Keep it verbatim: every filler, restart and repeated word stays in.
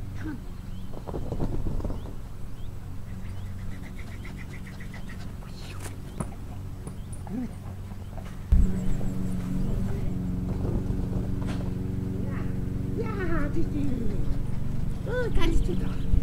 Come on. Ja, ja, die, die. Oh, ganz dicker.